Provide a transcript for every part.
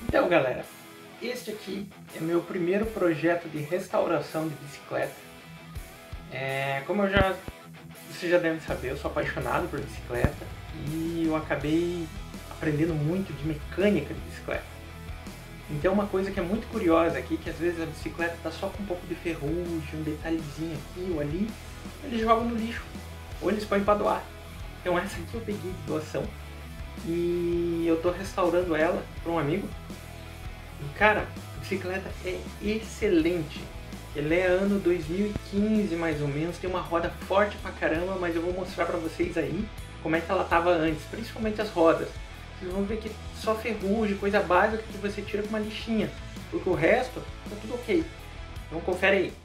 Então, galera, este aqui é meu primeiro projeto de restauração de bicicleta. Como você já deve saber, eu sou apaixonado por bicicleta e eu acabei aprendendo muito de mecânica de bicicleta. Então, uma coisa que é muito curiosa aqui, que às vezes a bicicleta está só com um pouco de ferrugem, um detalhezinho aqui ou ali, eles jogam no lixo ou eles põem para doar. Então, essa aqui eu peguei de doação e eu estou restaurando ela para um amigo. E, cara, a bicicleta é excelente. Ela é ano 2015 mais ou menos, tem uma roda forte pra caramba, mas eu vou mostrar pra vocês aí como é que ela tava antes, principalmente as rodas. Vocês vão ver que só ferrugem, coisa básica que você tira com uma lixinha, porque o resto tá tudo ok. Então confere aí.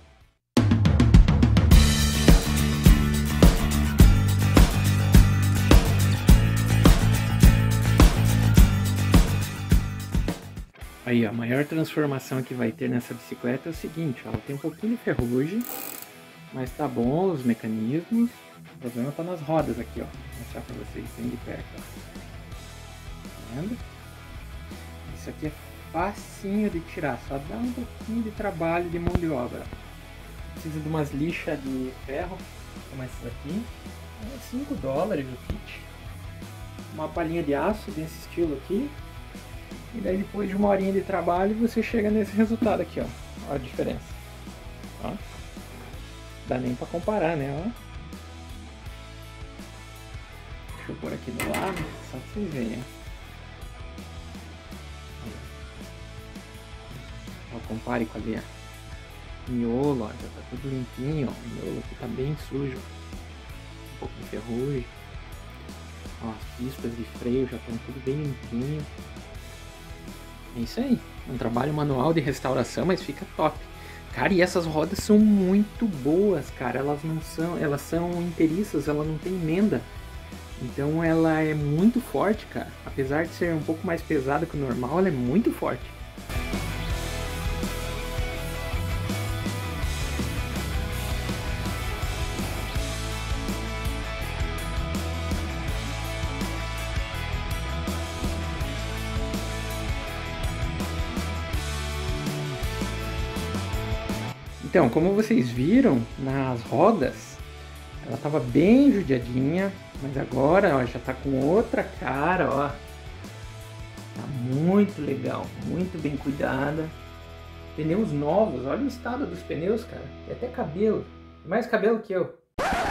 Aí, a maior transformação que vai ter nessa bicicleta é o seguinte, ó, ela tem um pouquinho de ferrugem, mas tá bom os mecanismos. O problema tá nas rodas aqui, ó. Vou mostrar pra vocês bem de perto, ó. Tá vendo? Isso aqui é facinho de tirar, só dá um pouquinho de trabalho de mão de obra. Precisa de umas lixas de ferro, como essas aqui. É $5 o kit. Uma palhinha de aço desse estilo aqui. E daí depois de uma horinha de trabalho você chega nesse resultado aqui, ó. Olha a diferença. Ó. Dá nem pra comparar, né? Ó. Deixa eu pôr aqui do lado, só pra vocês verem. Ó, compare com ali, ó. Miolo, ó, já tá tudo limpinho, ó. O miolo aqui tá bem sujo. Um pouco de ferrugem. Ó, as pistas de freio já estão tudo bem limpinho. É isso aí, um trabalho manual de restauração, mas fica top. Cara, e essas rodas são muito boas, cara. Elas são inteiriças, ela não tem emenda. Então ela é muito forte, cara. Apesar de ser um pouco mais pesada que o normal, ela é muito forte. Então, como vocês viram nas rodas, ela estava bem judiadinha, mas agora ó, já está com outra cara, ó. Tá muito legal, muito bem cuidada. Pneus novos, olha o estado dos pneus, cara. Tem até cabelo, tem mais cabelo que eu.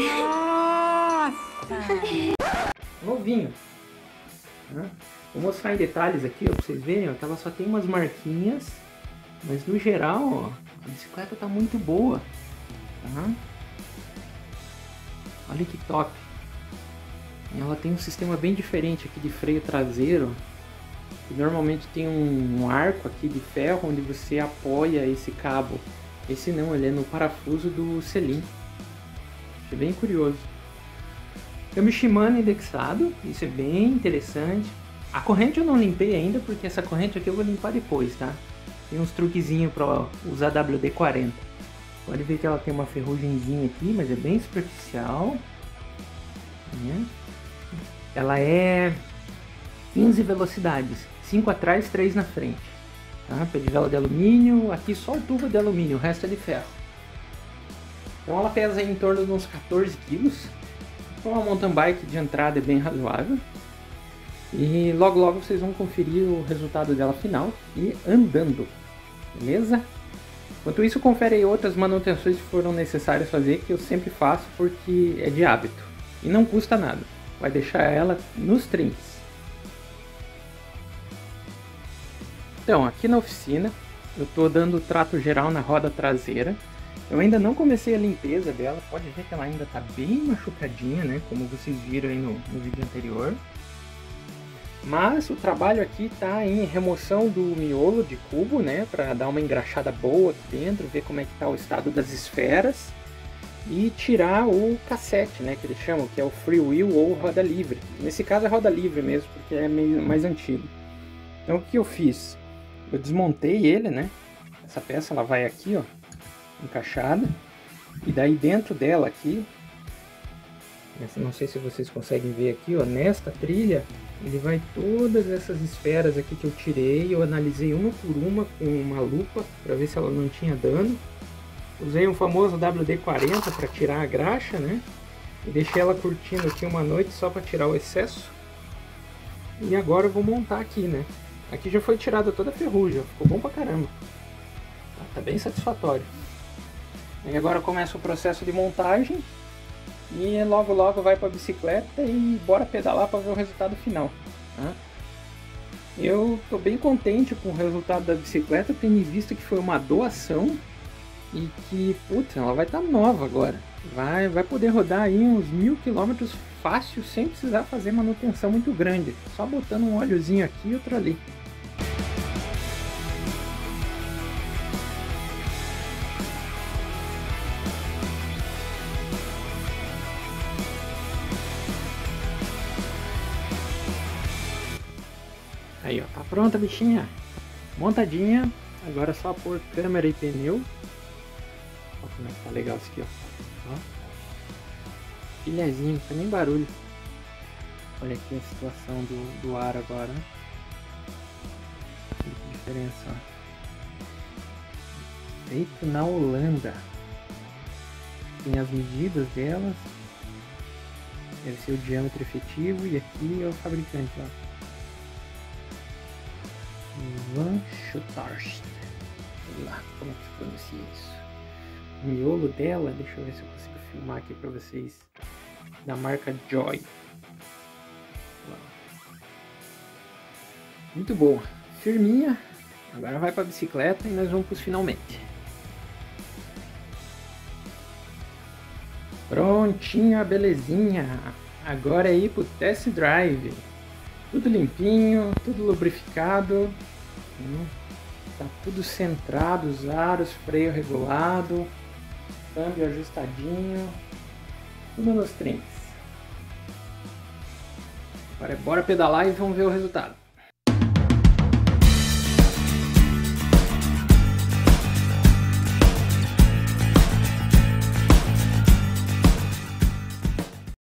Nossa! Novinho. Vou mostrar em detalhes aqui, ó, pra vocês verem, ó, que ela só tem umas marquinhas, mas no geral, ó, a bicicleta tá muito boa, tá? Olha que top. E ela tem um sistema bem diferente aqui de freio traseiro, que normalmente tem um arco aqui de ferro onde você apoia esse cabo. Esse não, ele é no parafuso do selim. Achei bem curioso. Tem o Shimano indexado, isso é bem interessante. A corrente eu não limpei ainda, porque essa corrente aqui eu vou limpar depois, tá? Tem uns truquezinhos para usar WD-40. Pode ver que ela tem uma ferrugemzinha aqui, mas é bem superficial. Né? Ela é 15 velocidades, 5 atrás, 3 na frente. Tá? Pedivela de alumínio, aqui só o tubo de alumínio, o resto é de ferro. Então ela pesa em torno de uns 14 quilos. Então uma mountain bike de entrada é bem razoável. E logo logo vocês vão conferir o resultado dela final e andando, beleza? Enquanto isso, confere aí outras manutenções que foram necessárias fazer, que eu sempre faço porque é de hábito e não custa nada, vai deixar ela nos trinques. Então, aqui na oficina eu estou dando trato geral na roda traseira. Eu ainda não comecei a limpeza dela, pode ver que ela ainda está bem machucadinha, né? Como vocês viram aí no vídeo anterior. Mas o trabalho aqui está em remoção do miolo de cubo, né, para dar uma engraxada boa aqui dentro, ver como é que está o estado das esferas e tirar o cassete, né, que eles chamam, que é o freewheel ou roda livre. Nesse caso é roda livre mesmo, porque é meio mais antigo. Então o que eu fiz? Eu desmontei ele, né? Essa peça ela vai aqui, ó, encaixada, e daí dentro dela aqui, não sei se vocês conseguem ver aqui, ó, nesta trilha Ele vai todas essas esferas aqui que eu tirei, eu analisei uma por uma com uma lupa para ver se ela não tinha dano. Usei um famoso WD-40 para tirar a graxa, né? E deixei ela curtindo aqui uma noite só para tirar o excesso. E agora eu vou montar aqui, né? Aqui já foi tirada toda a ferrugem, ficou bom pra caramba. Tá bem satisfatório. E agora começa o processo de montagem. E logo logo vai para a bicicleta e bora pedalar para ver o resultado final. Tá? Eu tô bem contente com o resultado da bicicleta, tendo visto que foi uma doação e que, putz, ela vai estar nova agora. Vai poder rodar aí uns 1000 km fácil, sem precisar fazer manutenção muito grande. Só botando um óleozinho aqui e outro ali. Aí ó, tá pronta a bichinha, montadinha, agora é só pôr câmera e pneu. Olha como é que tá legal isso aqui, ó. Filhazinho, não faz nem barulho. Olha aqui a situação do ar agora, né? Olha que diferença, ó. Feito na Holanda. Tem as medidas delas. Deve ser o diâmetro efetivo e aqui é o fabricante, ó. Van Schutarst. Sei lá como que se pronuncia isso. O miolo dela, deixa eu ver se eu consigo filmar aqui pra vocês. Da marca Joy. Muito boa. Firminha. Agora vai pra bicicleta e nós vamos pros finalmente. Prontinha, belezinha. Agora é ir pro test drive. Tudo limpinho, tudo lubrificado. Tá tudo centrado, os aros, freio regulado, câmbio ajustadinho, tudo nos trinques. Agora bora pedalar e vamos ver o resultado.